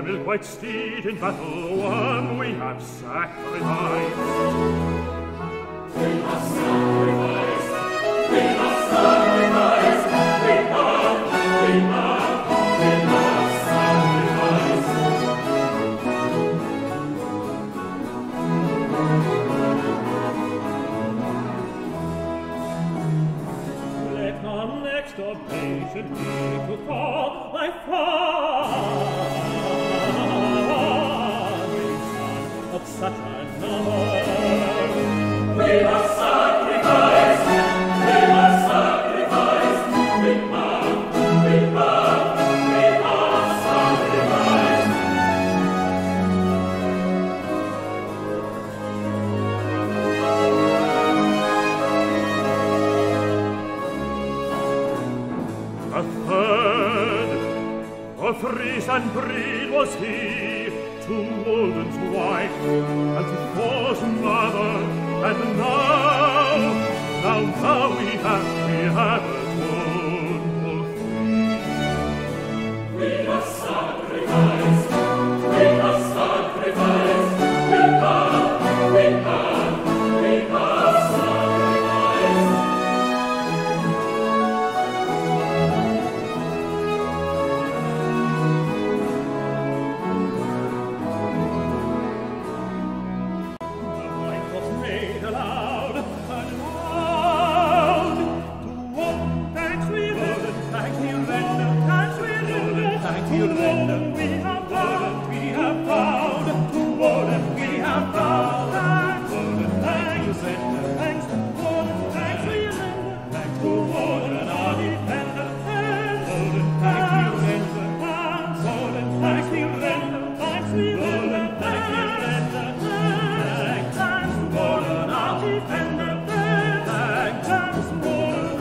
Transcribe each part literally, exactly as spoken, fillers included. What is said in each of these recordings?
milk-white steed in battle won, we have sacrificed. We must sacrifice, we must sacrifice, we must, we must, we must sacrifice. Let our next occasion be to fall by far of such a number. We must sacrifice, we must sacrifice, we must, we must, we must sacrifice. A third, of Frisian breed was he, to Walden's wife, and to Thor's mother, and now, now, now we have, we have a total free. We must sacrifice, we must sacrifice, we must, we must, we must sacrifice.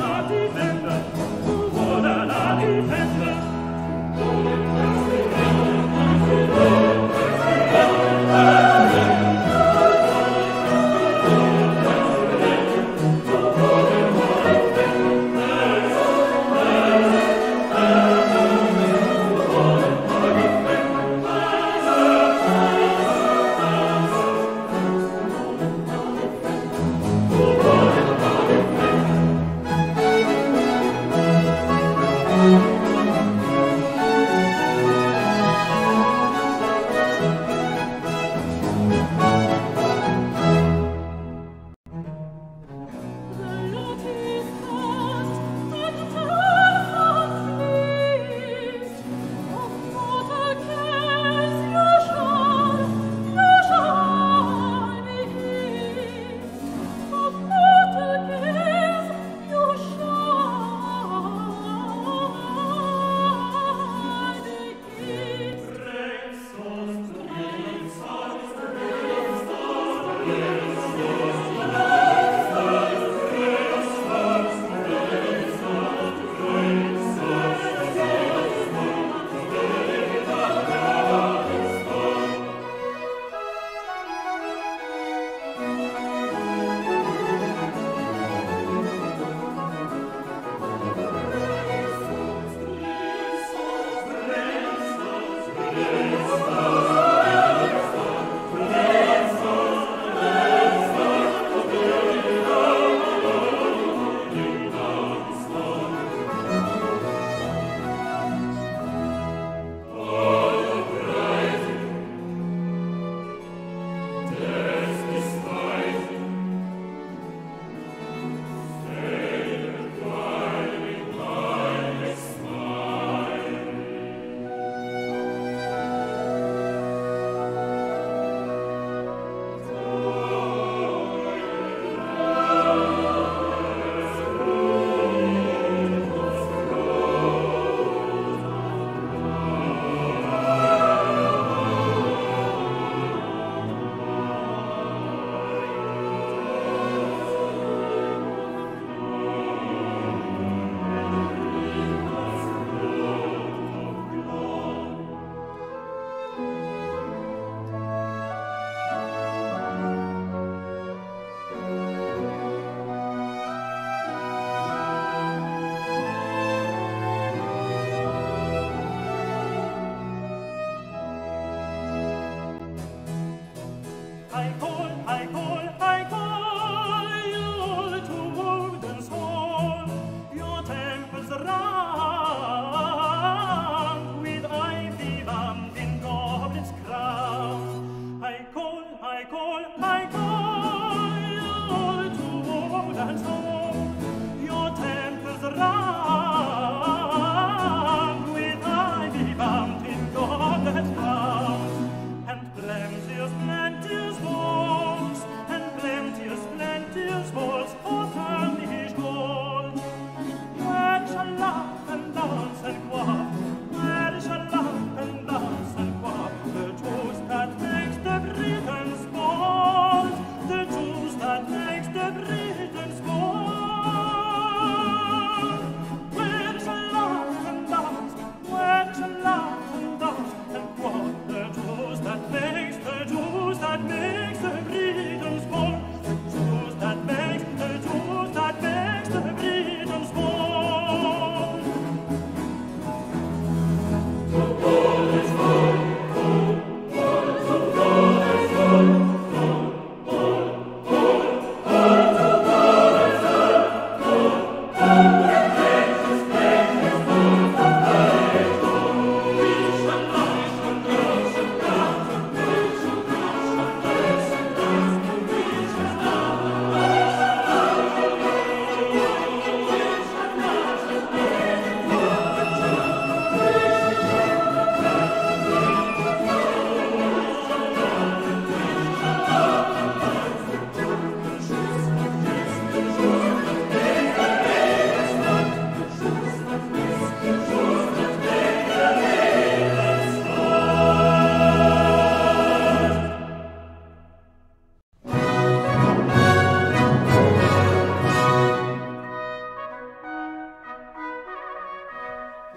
Defender,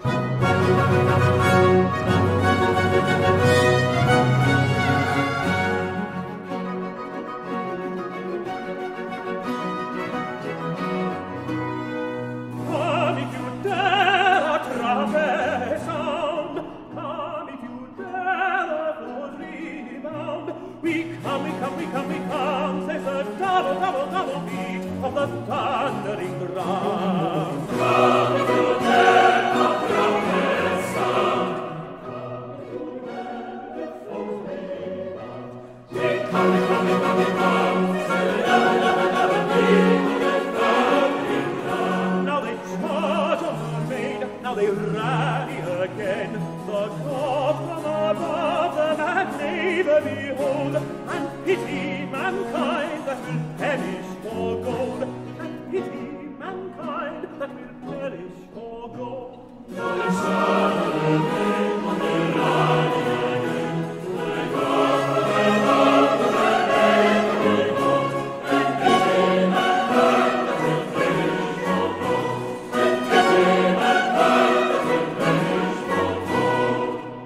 Come if you dare a trumpet sound, come if you dare a flute rebound. We come, we come, we come, we come, says the double, double, double beat of the thundering drum. Come if you dare a trumpet sound, come if you dare a flute rebound. We come, we come, we come, we come, says the double, double, double beat of the thundering drum. Now they charge on the main, now they rally again. The God from above the mad neighbor behold, and pity mankind that will perish for gold, and pity mankind that will perish for gold. Now they charge on the main, now they rally again. The God from above the mad neighbor behold, and pity mankind that will perish for gold, and pity mankind that will perish for gold.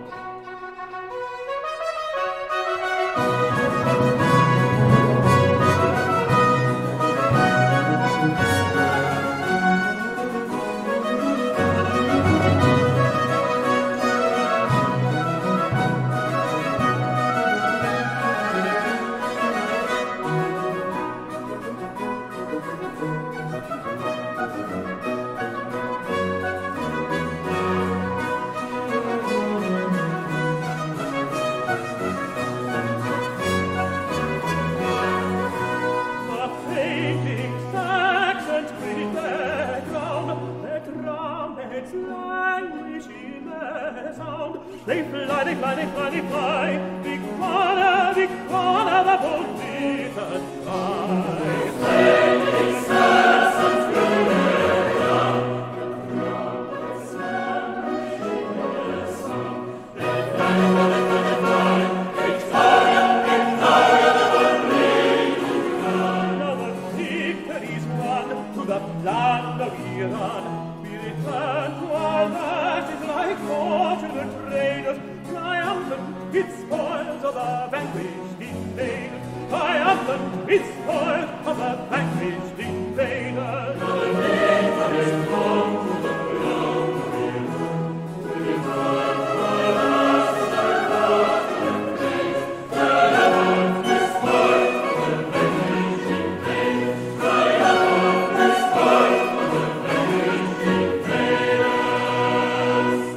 The fainting Saxons quit their ground, their trumpets languish in their sound. They fly, they fly, they fly, they fly, Victoria, Victoria, the bold bitter sky. Fainting Saxons quit their ground, their trumpets languish in their sound. They fly, they fly, they fly, they fly, Victoria, Victoria, the bold bitter sky. Now the victory's won, to the land of Iran we return to our ashes like fortunate traders, triumphant with spoils of the vanquished invaders, triumphant with spoils of the vanquished invaders. Now the victory's won, to the land of Iran we return to our ashes like fortunate traders, triumphant with spoils of the vanquished invaders, triumphant with spoils of the vanquished invaders.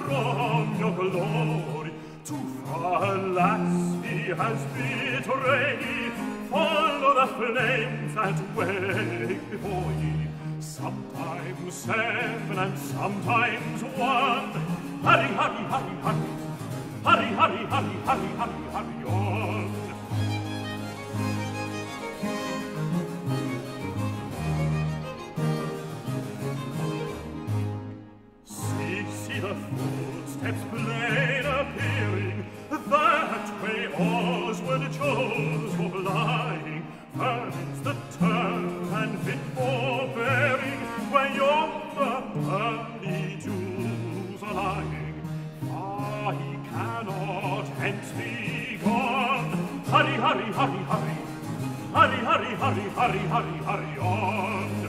from your glory. To alas, he has betrayed. Follow the flames that wake before ye. Sometimes seven and sometimes one. Hurry, hurry, hurry, hurry. Hurry, hurry, hurry, hurry, hurry, hurry on. See, see the footsteps plain appearing. That way Oswald chose for flying. First the turn and fit for bearing, where yonder early dews are lying. Far he cannot hence be gone. Hurry, hurry, hurry, hurry. Hurry, hurry, hurry, hurry, hurry, hurry on.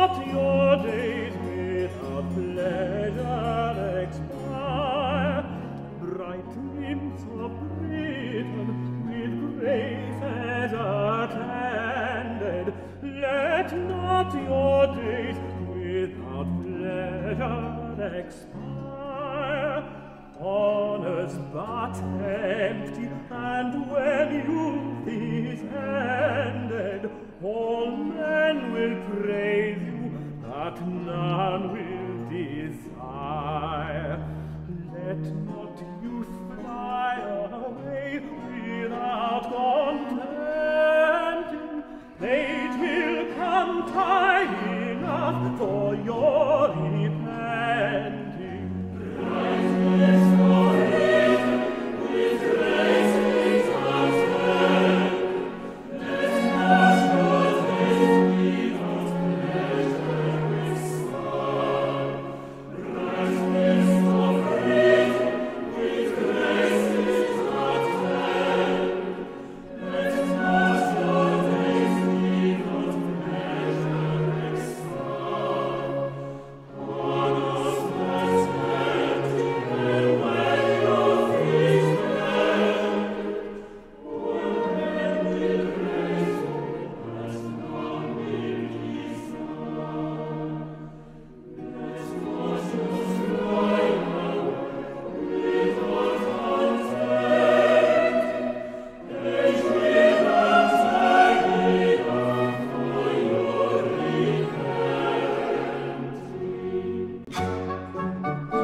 not your days without pleasure expire. Bright nymphs of Britain with graces attended, let not your days without pleasure expire. Honours but empty, and when youth is ended, all men will praise you, but none will desire. Let not youth fly away without contenting. Age will come time enough for your repenting. Righteous for reason, with graces attend. Let not your days without pleasure expire. Righteous for reason, with graces attend. Let not your days without pleasure expire. Honours must end, and when youth is ended, all men will praise you, but none will desire. Let not your smile without content. Age will not time enough for your repenting.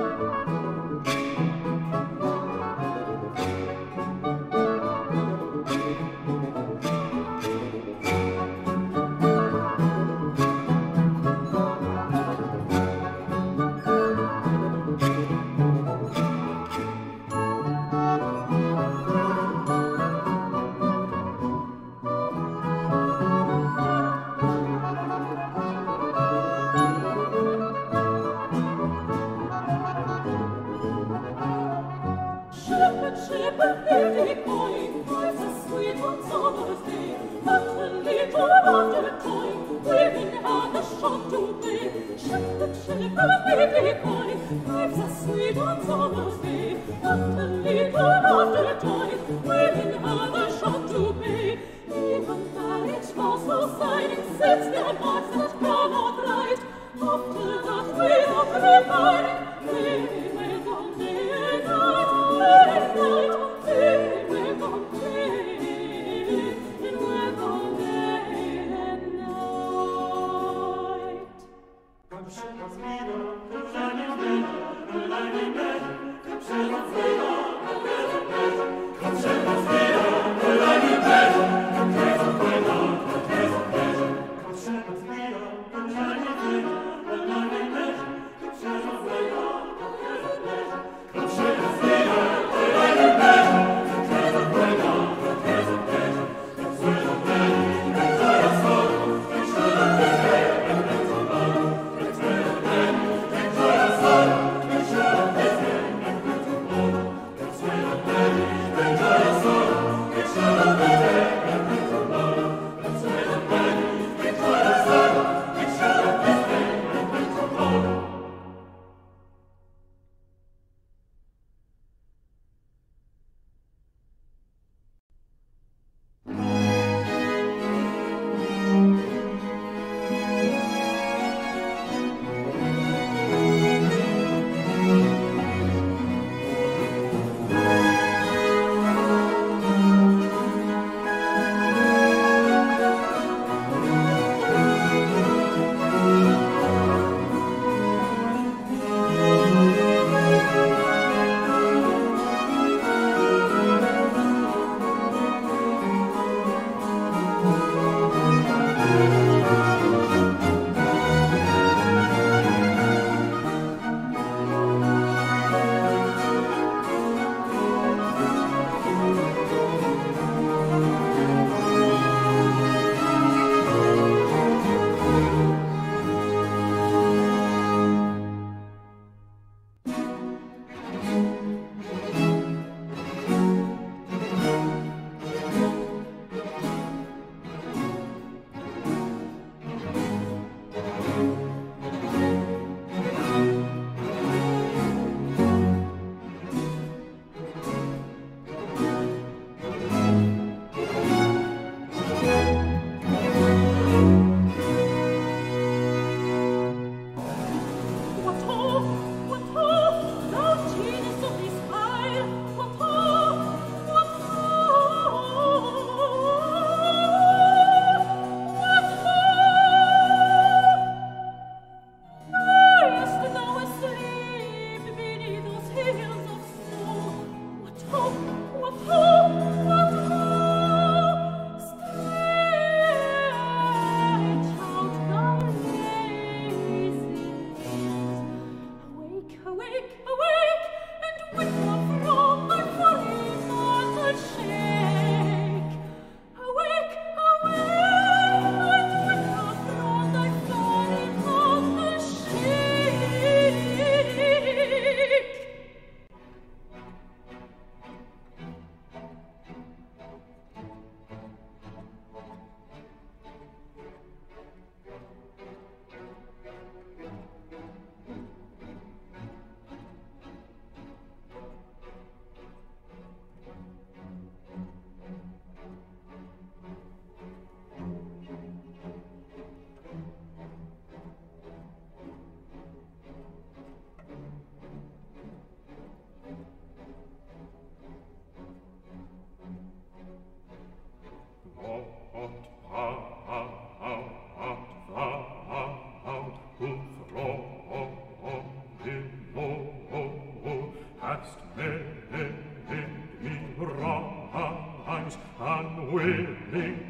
Shepherd, shepherd, baby boy, life's a sweet one summer's day. But a little after time, women have a shop to pay. Shepherd, shepherd, baby boy, life's a sweet one summer's day. But a little after time, women have a shop to pay. Even marriage laws society sets their marks that cannot right. After that, without repining, they will come day and night. Day and night, they will come day and will come day and night. Come shepherds wieder, come shining better, come lighting better. Come shepherds wieder, come praising better. Come shepherds wieder, come lighting better. Come praising better, come praising better. Come shepherds wieder, come shining better, come lighting better. Come shepherds wieder, come praising better. Come shepherds wieder, come lighting better. Come praising better, come praising better. Come shepherds better, come joyous soul. Come shepherds better, come praising better. Come shepherds better.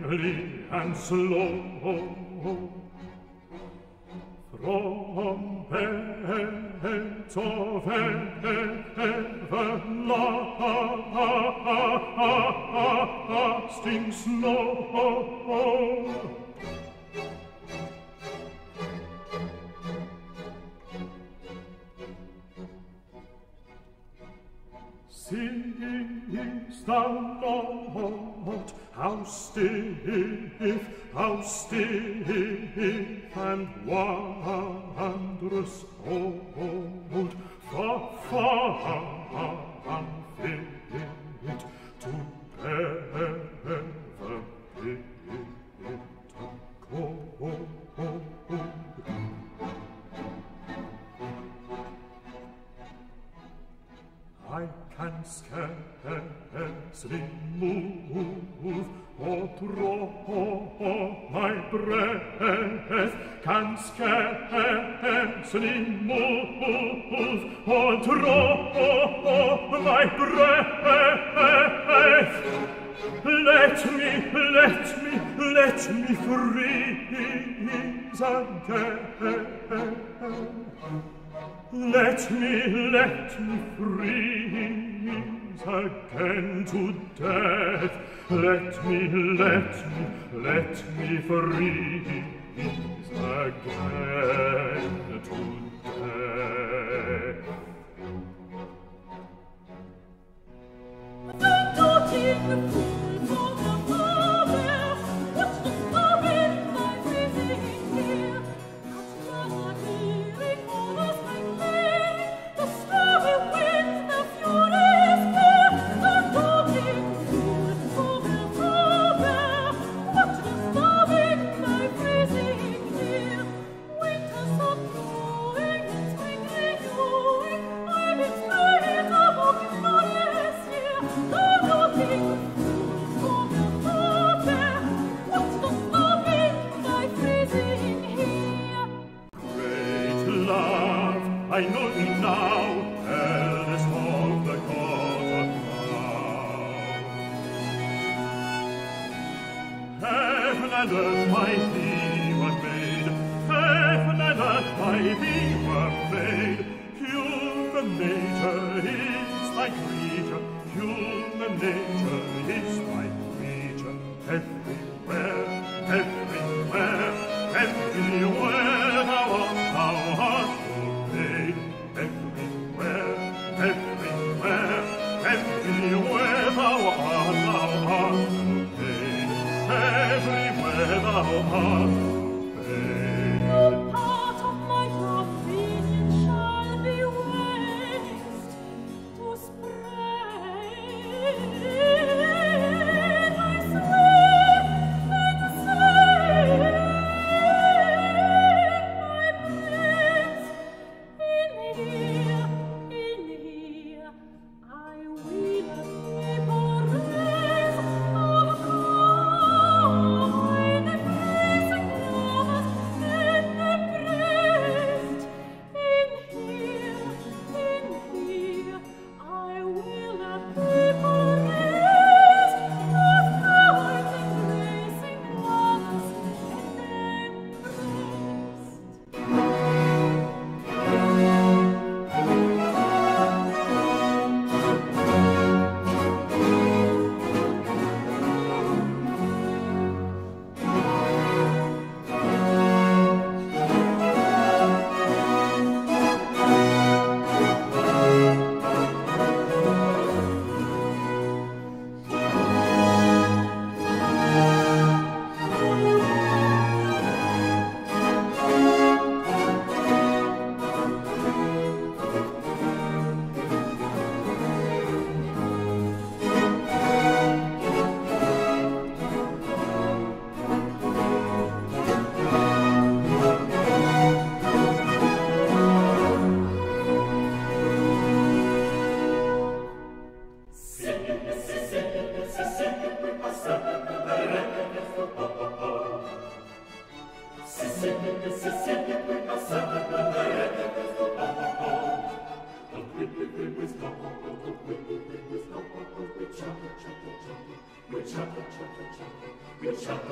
gently and slow, from beds of everlasting snow. Seest thou not how stiff, how stiff and wondrous old, far, far unfit to ever bid cold. I can scarcely move or draw my breath, can scarcely move or draw my breath. Let me, let me, let me freeze again. Let me, let me freeze again to death. Let me, let me, let me freeze again to death. The naughty fool for the father, what's the stopping my freezing here? At last I hear all my pain, the stormy winds, the furious air. The naughty fool for the father, what's the stopping my freezing here? Winter's not blowing and spring renewing, I'm in spirit of a glorious year. The naughty fool for the father, what's the stopping my freezing here? Great love, I know thee now, eldest of the gods of now. Heaven and earth by thee were made, heaven and earth by thee were made. Human nature is thy creature, human nature is thy creature. Everywhere, everywhere, everywhere thou art, thou art obeyed. Everywhere, everywhere, everywhere thou art, thou art obeyed. Everywhere thou art obeyed. No part of my dominion shall be waste to spread. I swear and say, my prince, in here, in here, I will a people raise of kind and praising lovers and embraced. In here, in here, I will a people raise of kind and praising lovers and We chop, chop, chop, we chop,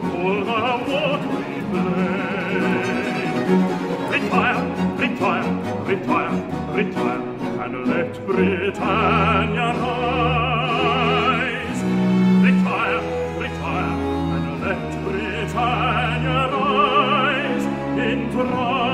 all the watery plain. Retire, retire, retire, retire, and let Britannia rise. Retire, retire, and let Britannia rise in triumph.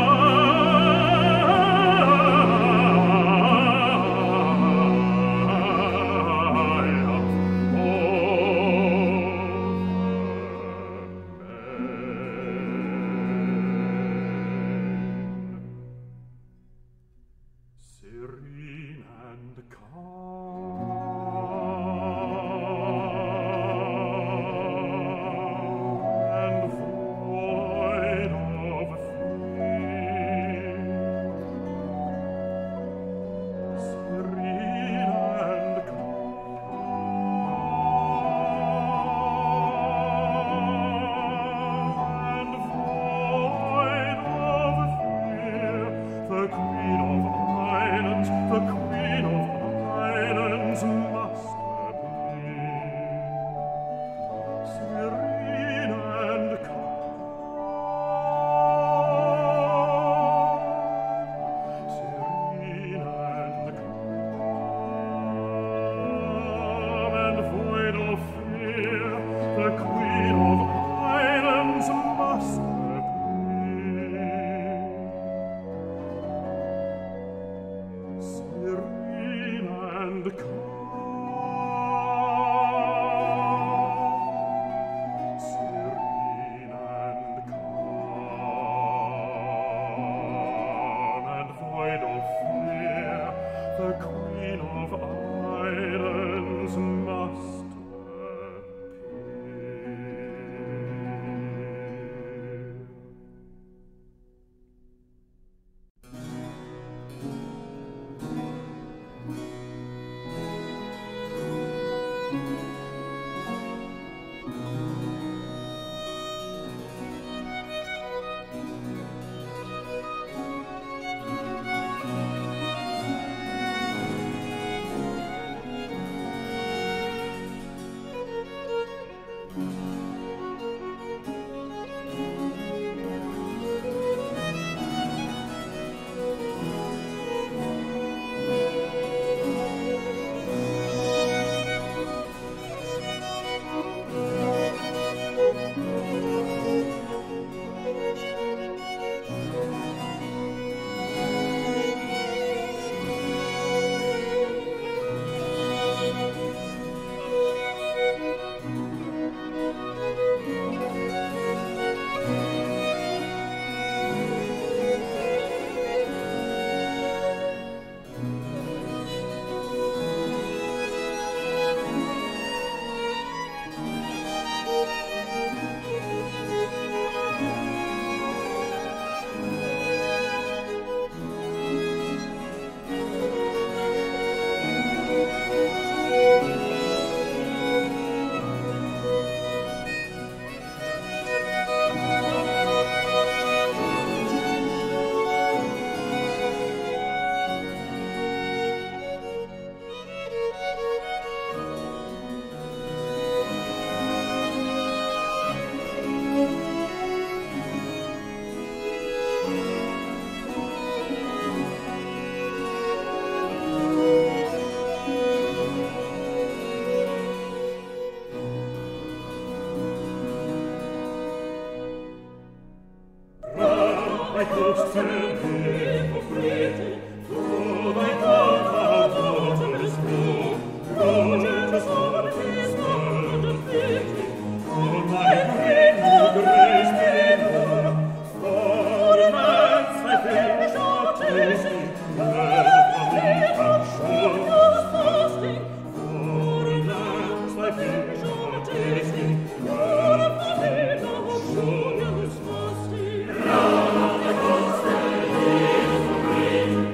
Thank you.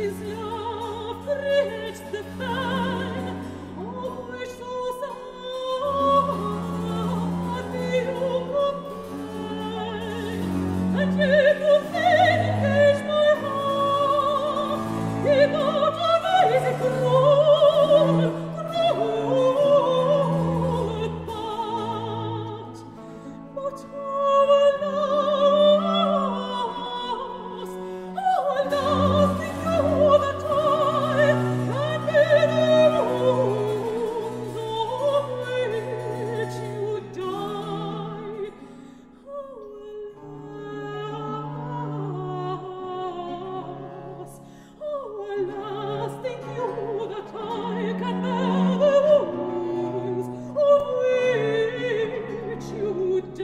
his love creates the pain of which so sadly you complain. And yet to engage my heart, he got an easy cruel, cruel part. But how alas, how alas, think you that I can be the wounds of which you die? How alas, how alas, think you that I can bear the wounds of which you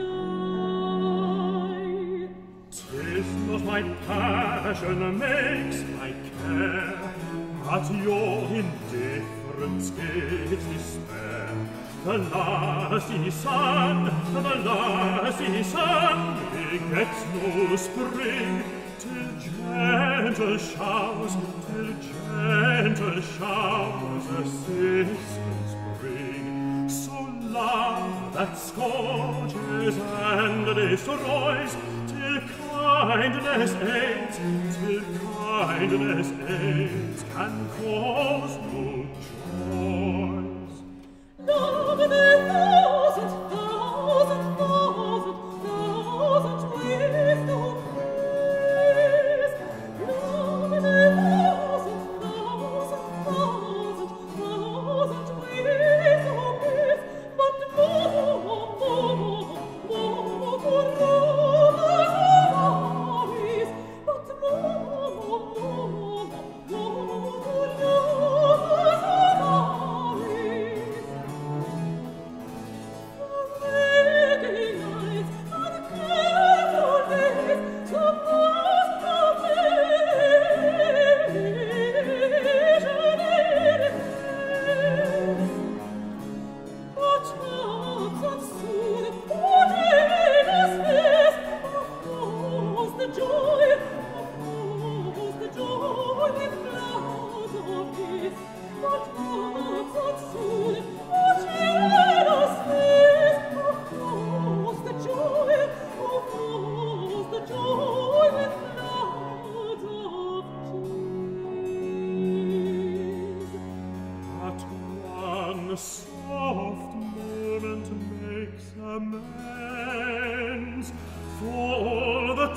die? 'Tis not my passion makes my care, but your indifference gives despair. The lasty sun, the lasty sun begets no spring, till gentle showers, till gentle showers assistance bring. So love that scourges and destroys, till kindness aids, till kindness aids, can cause no joys. Love in a thousand, thousand, thousand, thousand ways to praise. Love in a thousand, thousand, thousand, thousand ways to praise. But more, more, more to lovers eyes. But more, more, more to lovers eyes. Waking nights and careful days to pass the vision in face. But hearts that soon put in a space, of course the joy, of course the joy with clouds of peace. But hearts that soon put in a space, of course the joy, of course the joy with clouds of peace. But one soft moment makes amends for all the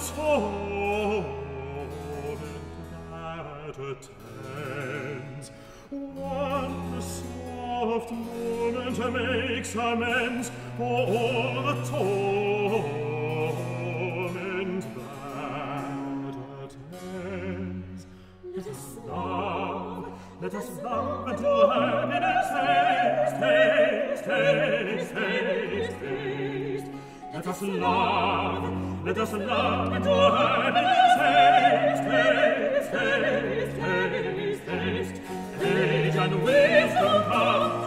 torment that attends. One soft moment makes amends for all the torment that attends. Let us Love, let us love until happiness taste, taste, taste, taste, taste. Let us love, let us love until happiness taste, taste, taste, taste, taste. Age and wisdom come,